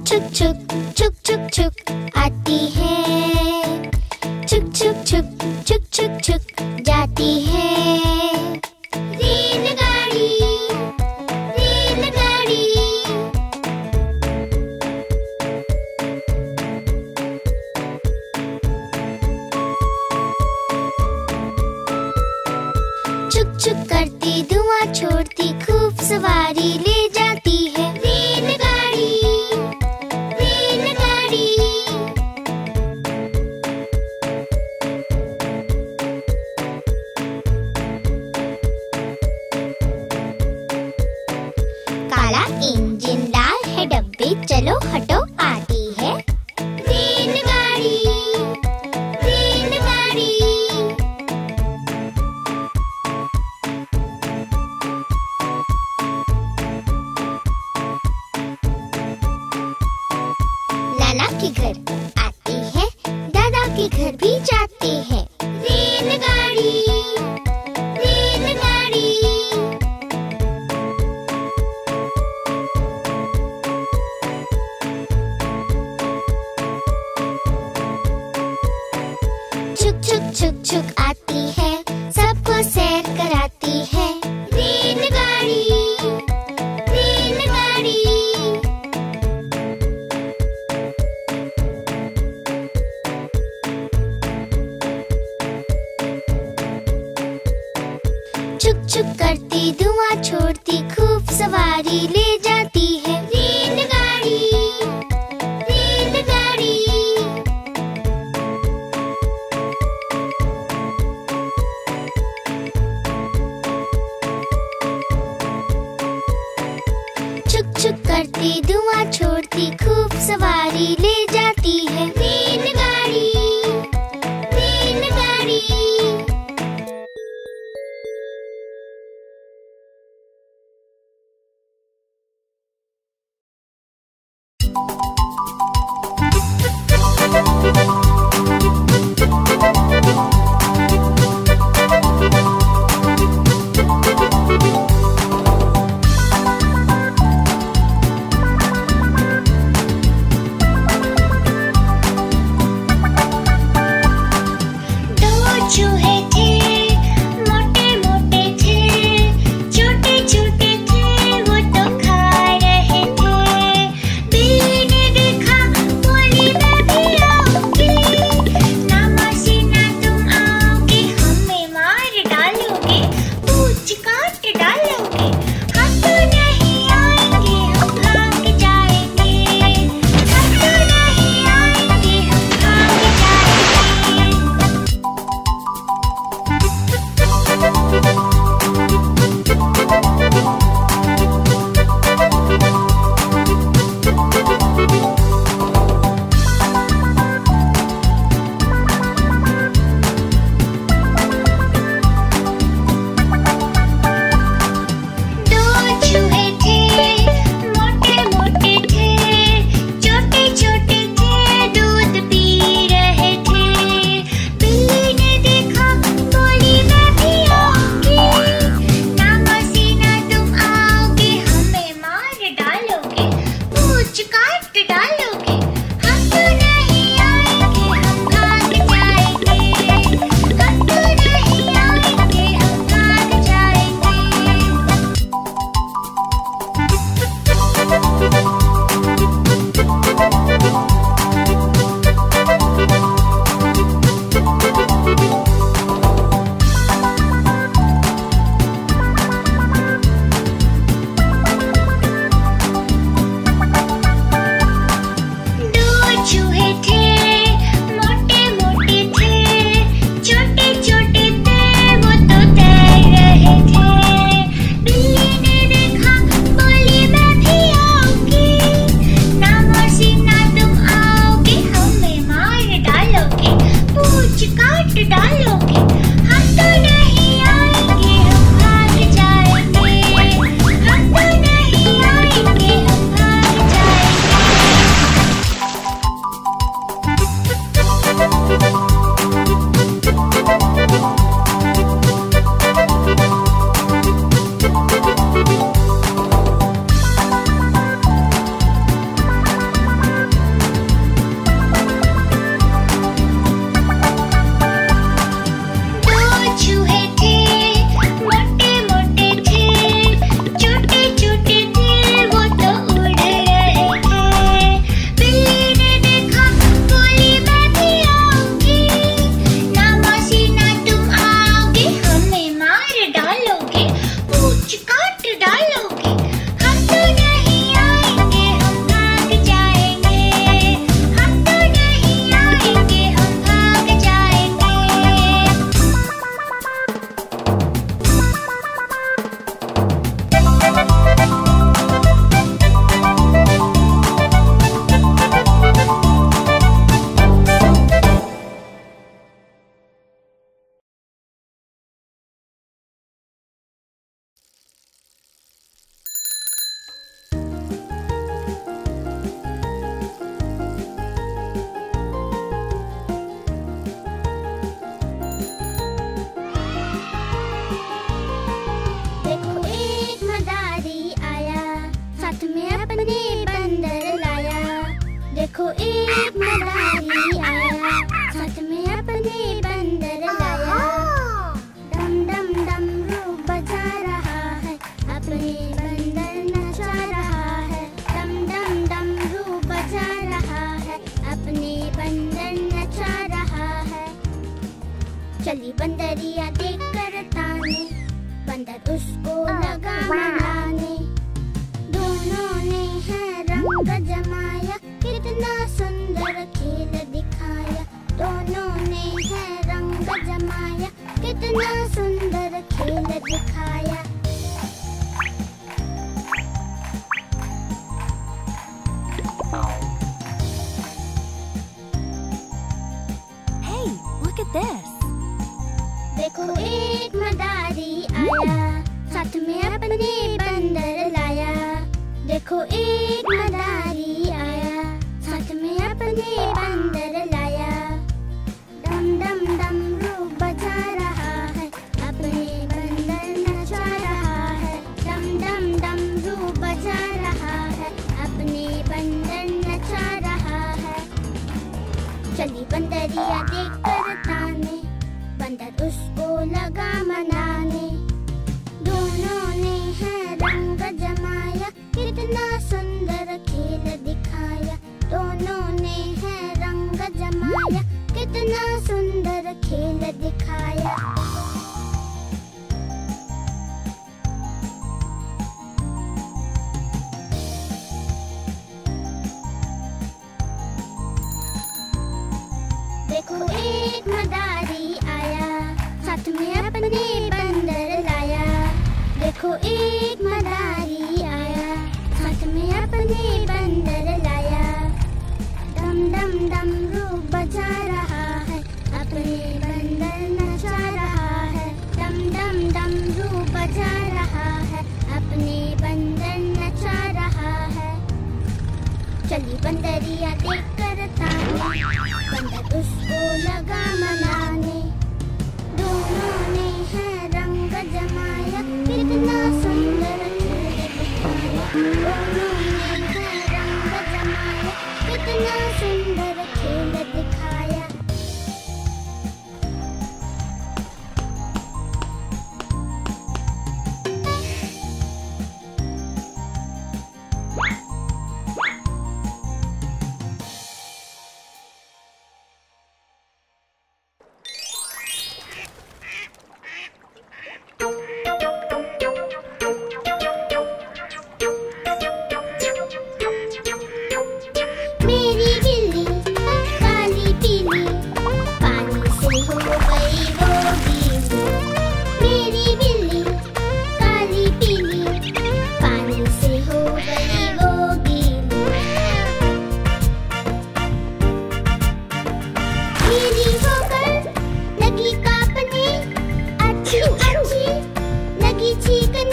छुक छुक छुक छुक छुक आती है, छुक छुक छुक छुक छुक छुक जाती है। रेलगाड़ी रेलगाड़ी, छुक छुक करती धुआं छोड़ती खूब सवारी ले जाती है। रेलगाड़ी रेलगाड़ी, काला इंजन लाल है डब्बे चलो हटो आती है। रेलगाड़ी रेलगाड़ी, नाना के घर आती है, दादा के घर भी जाती है। रेलगाड़ी रेलगाड़ी, छुक छुक छुक छुक आती है, सबको सैर कराती है। रेलगाड़ी रेलगाड़ी, छुक छुक करती धुआं छोड़ती खूब सवारी ले जाती है। रेलगाड़ी रेलगाड़ी, छुक छुक करती धुआं छोड़ती खूब सवारी ले जाती है। रेलगाड़ी चली बंदरिया देखकर ताने, बंदर उसको लगा मनाने। दोनों ने है रंग जमाया, कितना सुंदर खेल दिखाया। दोनों ने है रंग जमाया, कितना सुंदर खेल दिखाया। Hey, look at this. देखो एक मदारी आया, साथ में अपने बंदर लाया। देखो एक मदारी आया, साथ में अपने बंदर लाया। डम डम डमरू बजा रहा है, अपने बंदर नचा रहा है। डम डम डमरू बजा रहा है, अपने बंदर नचा रहा है। चली बंदरिया देखकर ताने, बंदर उसको लगा मनाने। दोनों ने है रंग जमाया, कितना सुंदर खेल दिखाया। दोनों ने है रंग जमाया, कितना सुंदर खेल दिखाया। देखो एक मदारी आया, साथ में अपने बंदर लाया। देखो एक मदारी आया, साथ में अपने बंदर लाया। डम डम डमरू बजा रहा है, अपने बंदर नचा रहा है। डम डम डमरू बजा रहा है, अपने बंदर नचा रहा है। चली बंदरिया देखकर ताने, बंदर उसको लगा मनाने। दोनों ने है रंग जमाया, कितना सुंदर खेल दिखाया। दोनों ने है रंग जमाया, कितना सुंदर खेल दिखाया। मेरी बिल्ली काली पीली, पानी से हो गई वो गीली। मेरी बिल्ली काली पीली, पानी से हो गई वो गीली। गीली होकर लगी कांपने, अच्छी अच्छी लगी चीखने।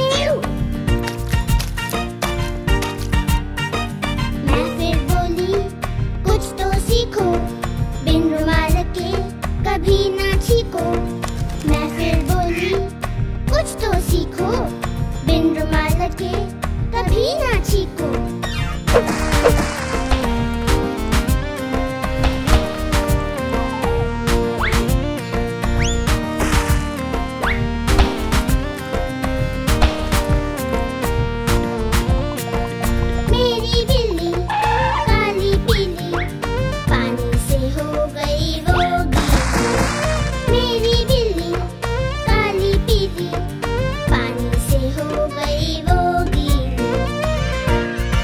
मैं फिर बोली, कुछ तो सीखो, बिन रुमाल के कभी ना छीको। मैं फिर बोली, कुछ तो सीखो, बिन रुमाल के कभी ना छीको। मेरी बिल्ली काली पीली, पानी से हो गई वो गीली। मेरी बिल्ली काली पीली, पानी से हो गई वो गीली।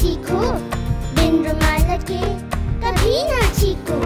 सीखो, बिन रुमाल के कभी ना चीखो।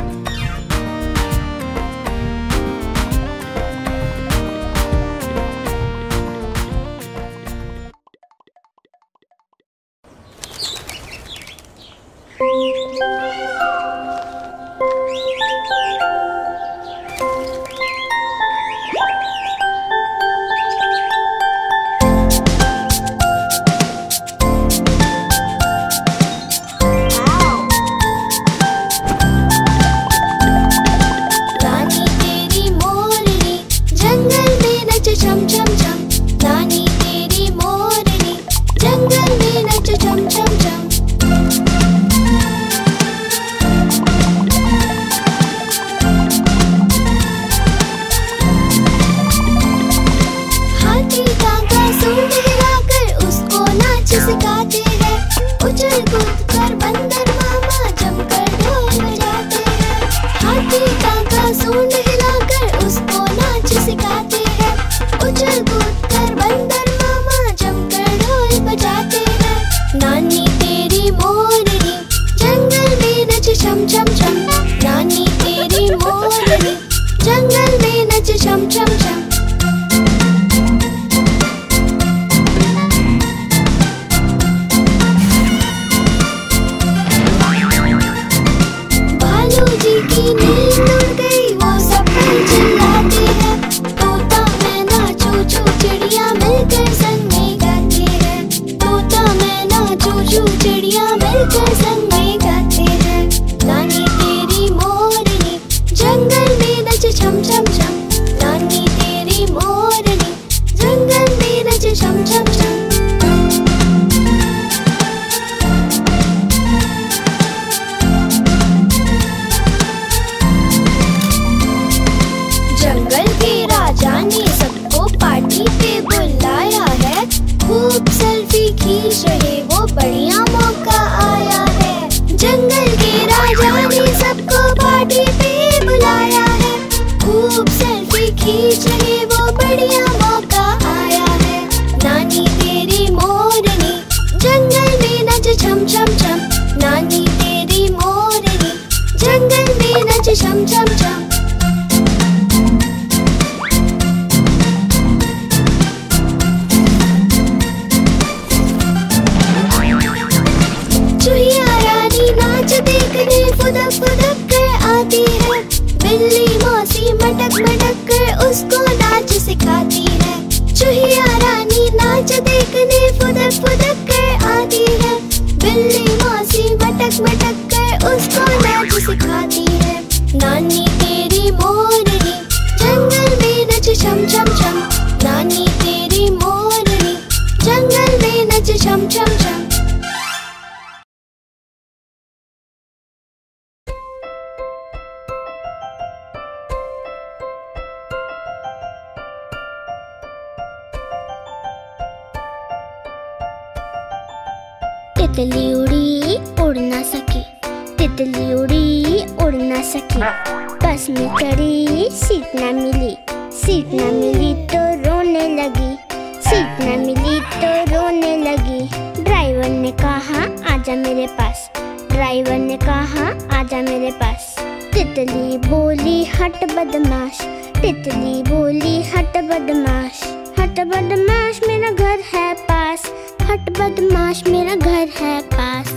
तितली उड़ी उड़ ना सकी, तितली उड़ी उड़ ना सकी। बस में चढ़ी सीट ना मिली, सीट ना मिली तो रोने लगी, सीट ना मिली तो रोने लगी। ड्राइवर ने कहा आजा मेरे पास, ड्राइवर ने कहा आजा मेरे पास। तितली बोली हट बदमाश, तितली बोली हट बदमाश। हट बदमाश मेरा घर है पास, हट बदमाश मेरा घर है पास।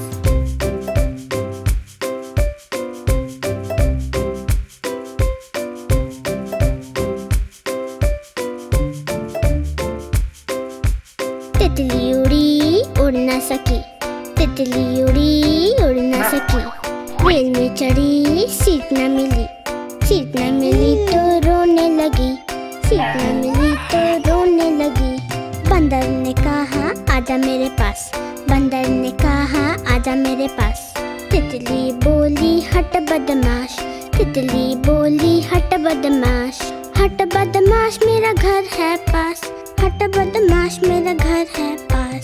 तितली उड़ी उड़ ना सकी, तितली उड़ी उड़ ना सकी। रेल में चढ़ी सीट ना मिली, सीट ना मिली तो रोने लगी, सीट ना मिली तो रोने लगी। बंदर ने कहा आजा मेरे पास, बंदर ने कहा आजा मेरे पास। तितली बोली हट बदमाश, तितली बोली हट बदमाश। हट बदमाश मेरा घर है पास, हट बदमाश मेरा घर है पास।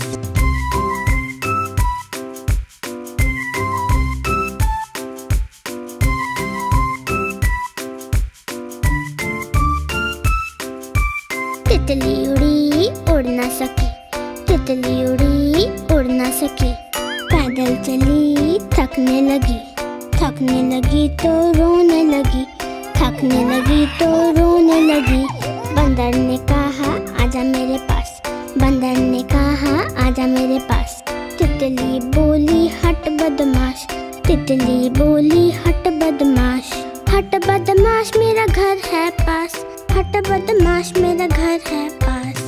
तितली उड़ी उड़ ना सकी, तितली उड़ी उड़ ना सकी। पैदल चली, थकने लगी, थकने लगी तो रोने लगी, थकने लगी तो रोने लगी। बंदर ने कहा आजा मेरे पास, बंदर ने कहा आजा मेरे पास। तितली बोली हट बदमाश, तितली बोली हट बदमाश। हट बदमाश मेरा घर है पास, हट बदमाश मेरा घर है पास।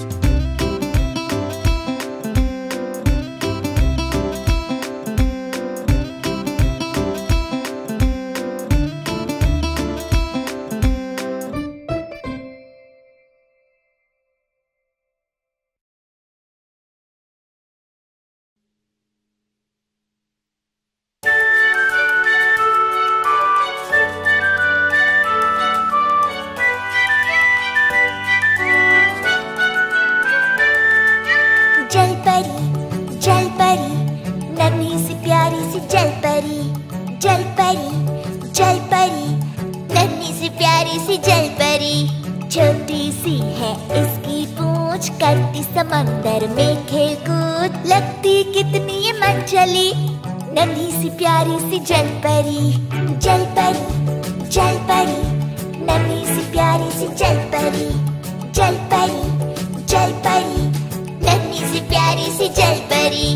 समंदर में खेल कूद, लगती कितनी ये मन चली। नन्ही सी प्यारी सी जल परी, जल परी, जल परी। नन्ही सी प्यारी सी जल परी, जल परी, जल परी। नन्ही सी प्यारी सी जल परी।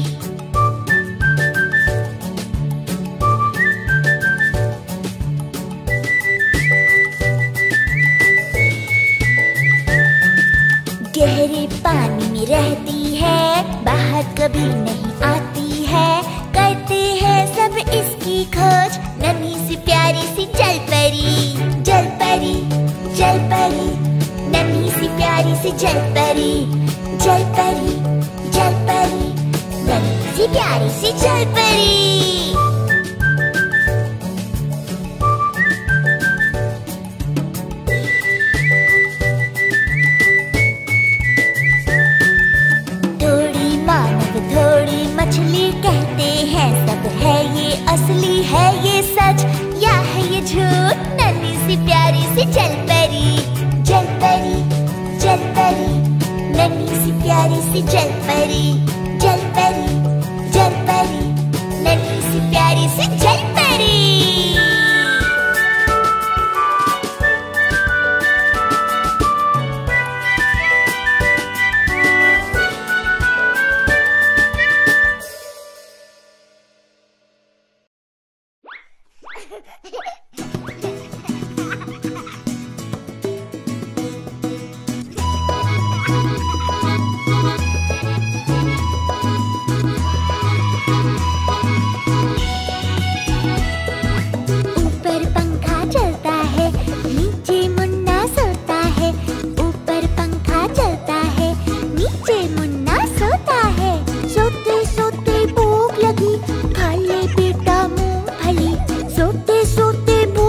गहरे पानी में रहती है, बाहर कभी नहीं आती है। करते हैं सब इसकी खोज, नन्ही सी प्यारी सी जल परी, जल परी, जल परी। नन्ही सी प्यारी सी जल परी, जल परी, जल परी। नन्ही सी प्यारी सी जल परी। थोड़ी मछली कहते हैं सब है ये असली, है ये सच या है ये झूठ। नन्ही सी प्यारी सी जल परी, जल परी, जल परी। नन्ही सी प्यारी सी जल परी, जल परी, जल परी। नन्ही सी प्यारी सी जल परी। सोते सोते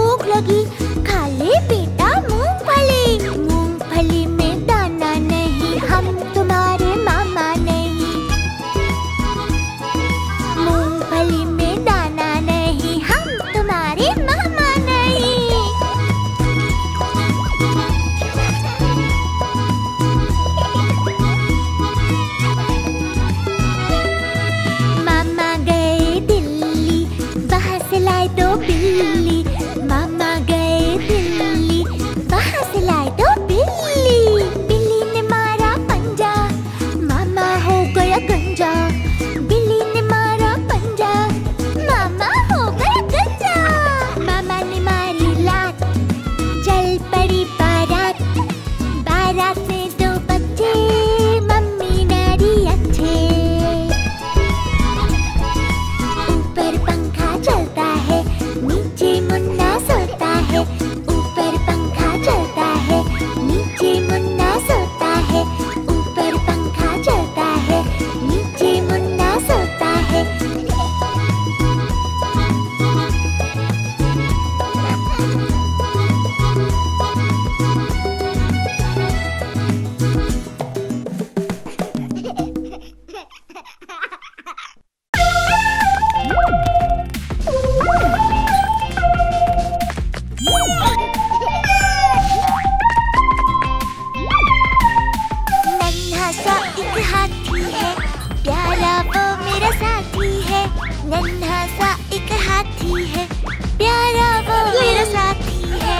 नन्हा सा एक हाथी है, प्यारा वो मेरा साथी है।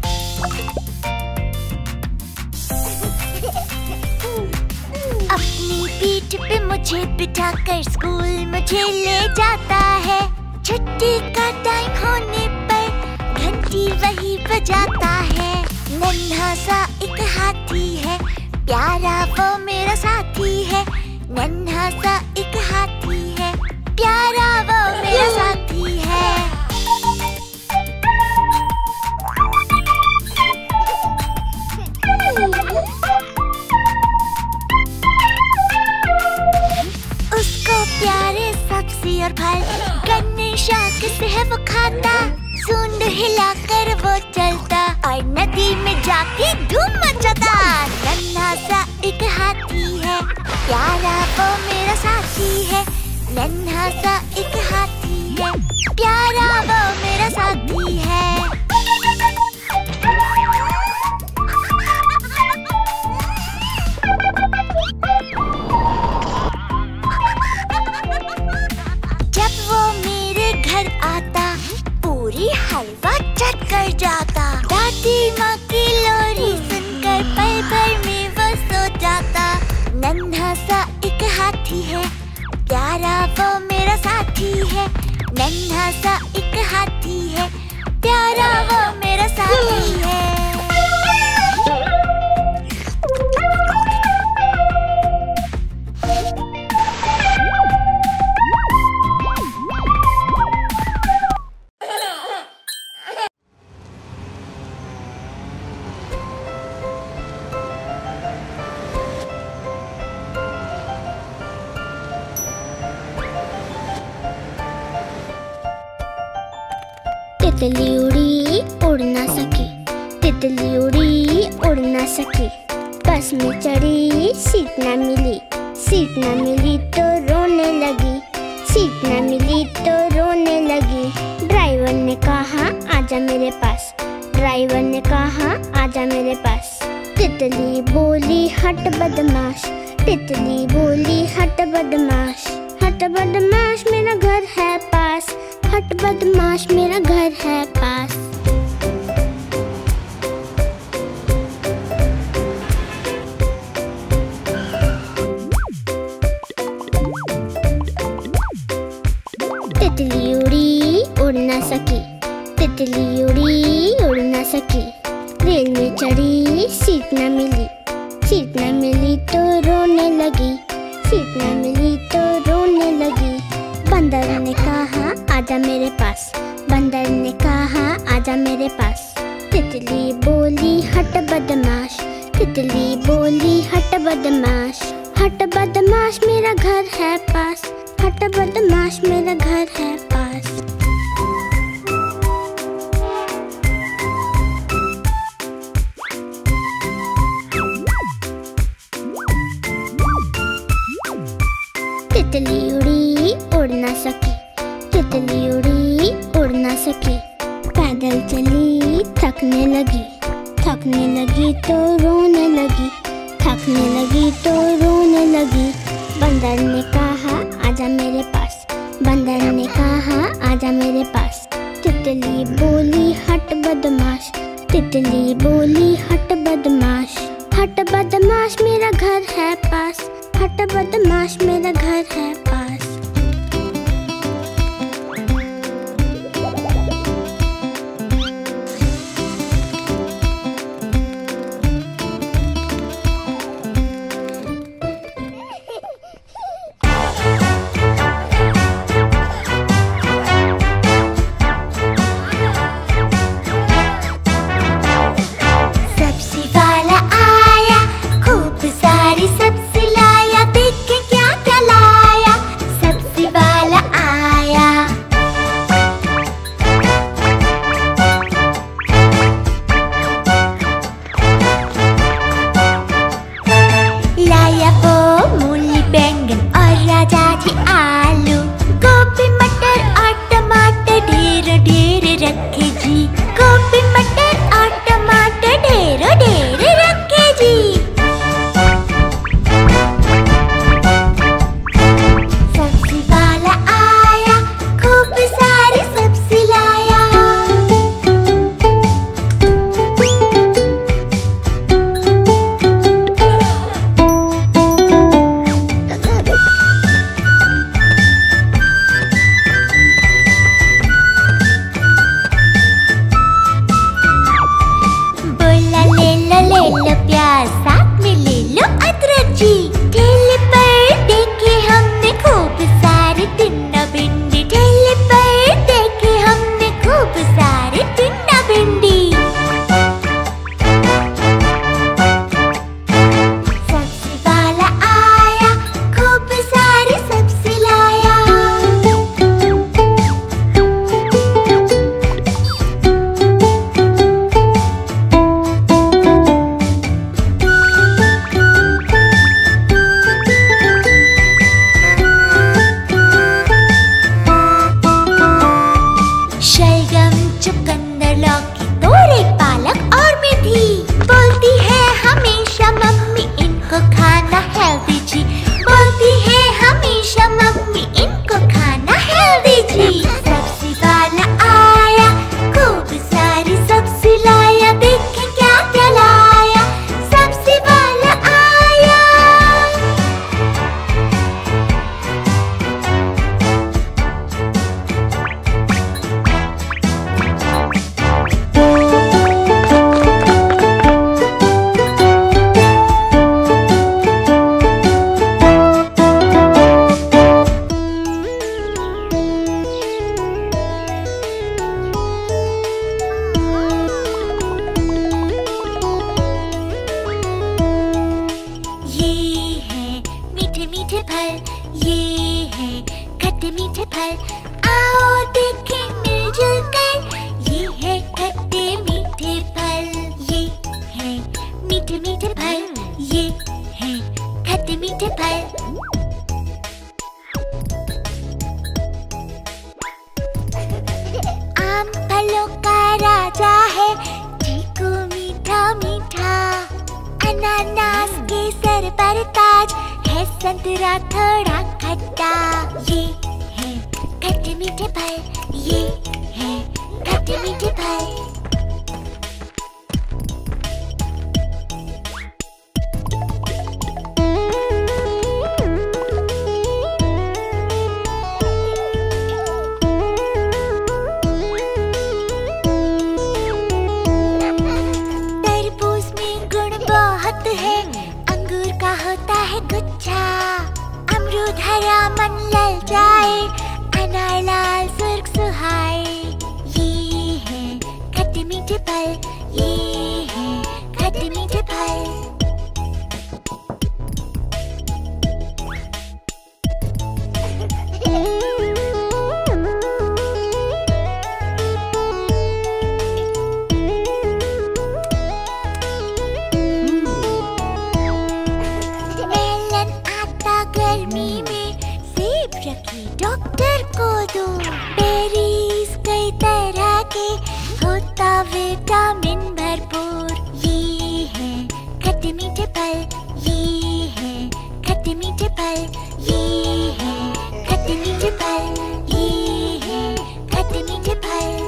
अपनी पीठ पे मुझे बिठाकर स्कूल मुझे ले जाता है। छुट्टी का टाइम होने पर घंटी वही बजाता है। नन्हा सा एक हाथी है, प्यारा वो मेरा साथी है। नन्हा सा एक हाथी है, प्यारा वो मेरा साथी है। उसको प्यारे सब्जी और फल गन्ने शाक से है वो खाता। सूंड हिलाकर वो चलता और नदी में जाके धूम मचाता। नन्हा सा एक हाथी है, प्यारा वो मेरा साथी है। नन्हा सा एक हाथी है, प्यारा वो मेरा साथी है। जब वो मेरे घर आता पूरी हलवा चट कर जाता। दादी माँ की लोरी सुनकर पल भर में वो सो जाता। नन्हा सा एक हाथी है, प्यारा वो मेरा साथी है। नन्हा सा एक हाथी है, प्यारा वो मेरा साथी है। तितली उड़ी उड़ ना सकी, तितली उड़ी उड़ ना सकी। बस में चढ़ी सीट ना मिली, सीट ना मिली तो रोने लगी, सीट ना मिली तो रोने लगी। ड्राइवर ने कहा आजा मेरे पास, ड्राइवर ने कहा आजा मेरे पास। तितली बोली हट बदमाश, तितली बोली हट बदमाश। हट बदमाश मेरा घर है पास, हट बदमाश मेरा घर है पास। तितली उड़ी उड़ ना सकी, तितली उड़ी उड़ ना सकी। रेल में चढ़ी सीट न मिली, सीट न मिली तो रोने लगी, सीट न मिली तो रोने लगी। बंदर ने कहा आजा मेरे पास, बंदर ने कहा आजा मेरे पास। तितली बोली हट बदमाश, तितली बोली हट बदमाश। हट बदमाश मेरा घर है पास, हट बदमाश मेरा घर है पास। तितली उड़ी उड़ ना सकी, तितली उड़ी उड़ ना सकी। पैदल चली थकने लगी, थकने लगी तो रोने लगी, थकने लगी तो रोने लगी। बंदर ने कहा आजा मेरे पास, बंदर ने कहा आजा मेरे पास। तितली बोली हट बदमाश, तितली बोली हट बदमाश। हट बदमाश मेरा घर है पास, हट बदमाश मेरा घर है पास। सब्जी वाला आया, खूब सारी सब्जी लाया। देख के क्या क्या लाया, देखें मिलजुल कर, ये है खट्टे मीठे फल, ये है मीठे मीठे फल, ये है खट्टे मीठे फल। आम फलों का राजा है, चीकू मीठा मीठा, अनानास के सर पर ताज है, संतरा थोड़ा खट्टा, ये है खट्टे मीठे फल, ये है खट्टे मीठे फल। गुच्छा, अमरूद हरा मन लल जाए, अनार लाल सुर्ख सुहाए, ये है खट्टे मीठे फल, ये है खट्टे मीठे फल। डॉक्टर को दो, बेरीज कई तरह के, होता विटामिन भरपूर, ये है खट्टे मीठे फल, ये है खट्टे मीठे फल, ये है खट्टे मीठे फल, ये है खट्टे मीठे फल।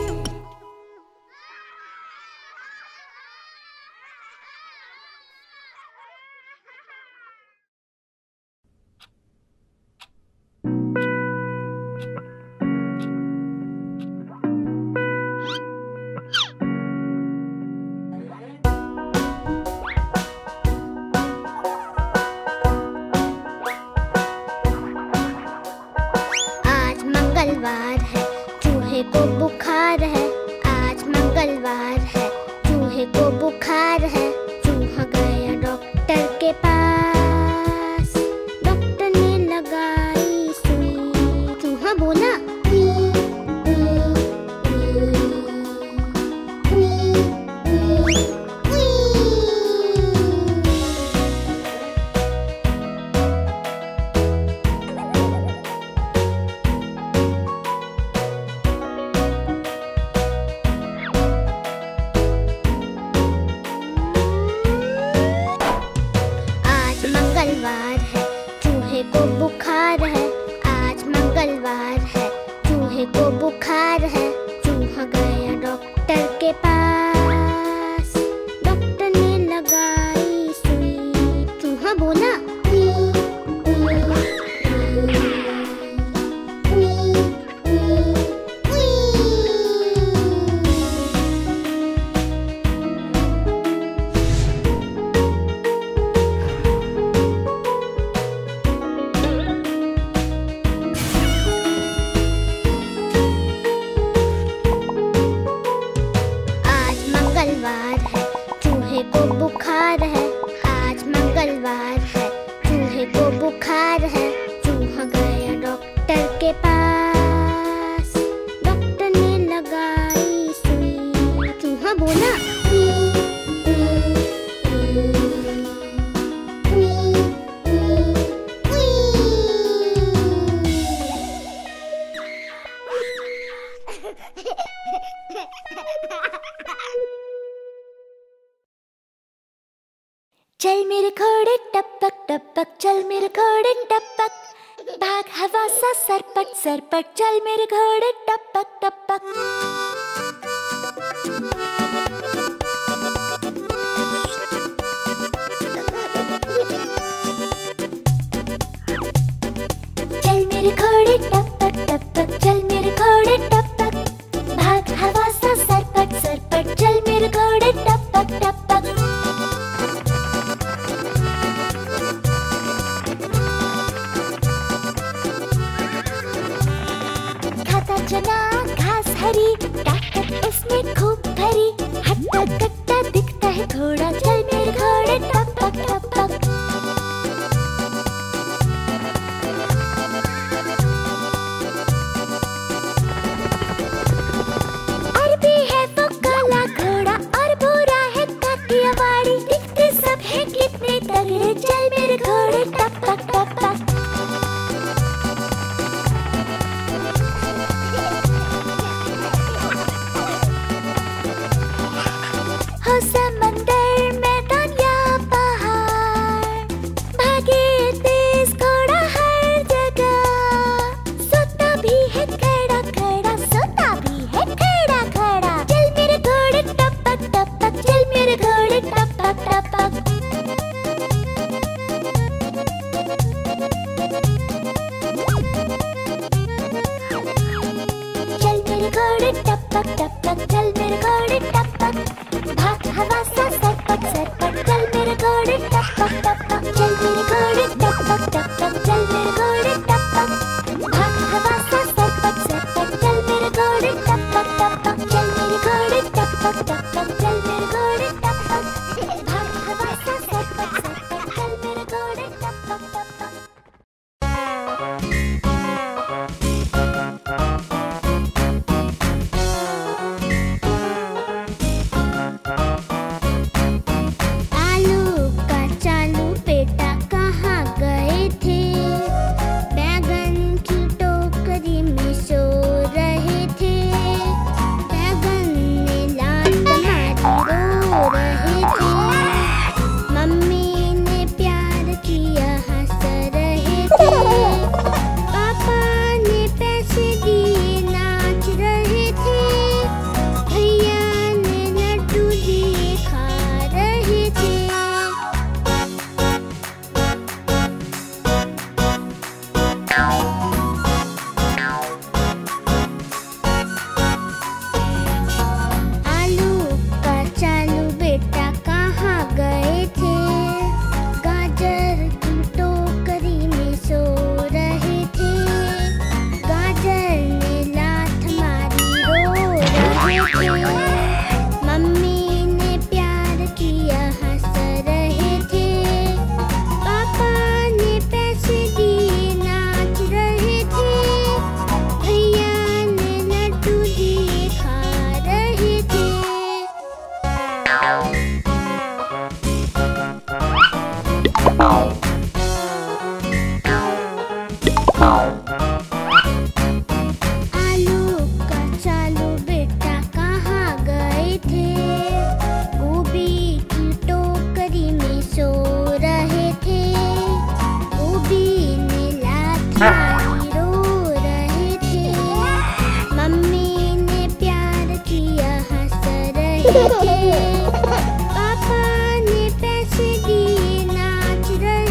को बुखार है, आज मंगलवार है, चूहे को बुखार है, चूहा गया डॉक्टर के पास, डॉक्टर ने लगाई सुई, चूहा बोला को बुखार है, आज मंगलवार है, चूहे को बुखार है, चूहा गया डॉक्टर के पास, डॉक्टर ने लगाई सुई, चूहा बोला को बुखार है, आज मंगलवार है, चूहे को बुखार है, चूहा गया डॉक्टर के पास, डॉक्टर ने लगाई सुई, चूहा बोला चल मेरे घोड़े टपक टपक, चल मेरे घोड़े टपक, भाग हवा सा सरपट सरपट, चल मेरे घोड़े टपक टपक। चल मेरे घोड़े टपक टपक, चल मेरे घोड़े टपक, भाग हवा सा सरपट सरपट, चल मेरे घोड़े टपक टपक। चना घास हरी, ताकत उसमें खूब भरी, हट्टा कट्टा दिखता है घोड़ा, चल मेरे घोड़े टपक टपक। मेरे घोड़े टपक टपक, चल मेरे घोड़े टपक। भाग हवा सा सरपट सरपट, चल मेरे घोड़े टपक टपक, चल मेरे घोड़े टपक टपक, चल मेरे घोड़े टपक। भाग हवा सा सरपट सरपट, चल मेरे घोड़े टपक टपक, चल मेरे घोड़े टपक टपक, चल मेरे घोड़े टपक। भाग हवा सा सरपट सरपट, चल मेरे घोड़े टपक टपक।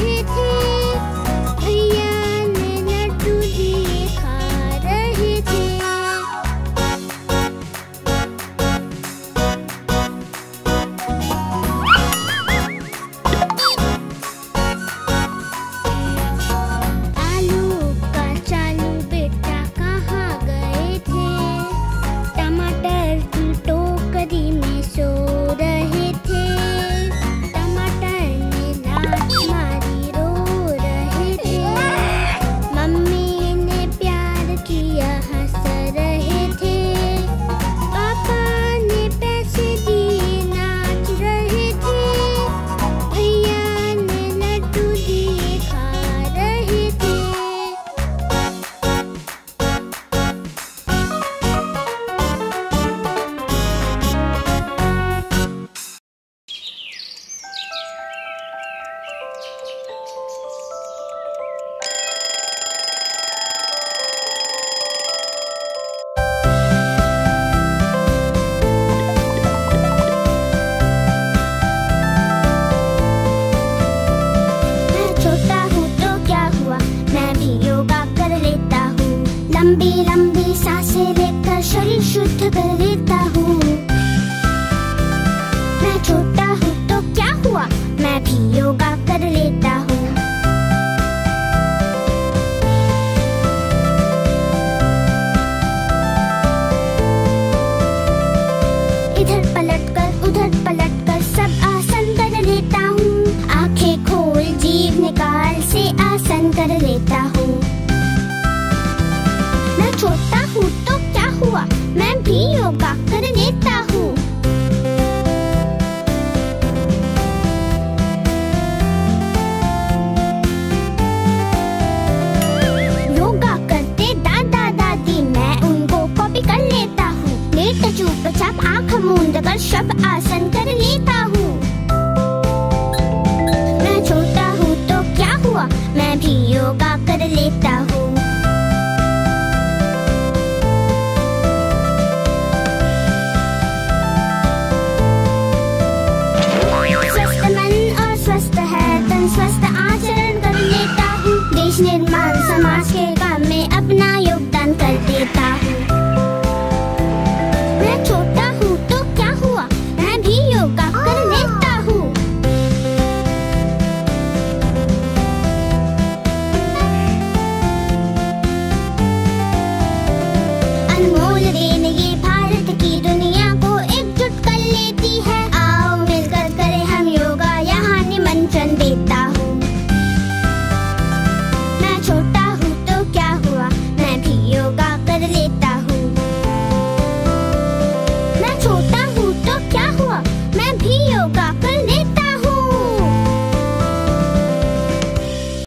भैया ने लड्डू दिए खा रहे थे।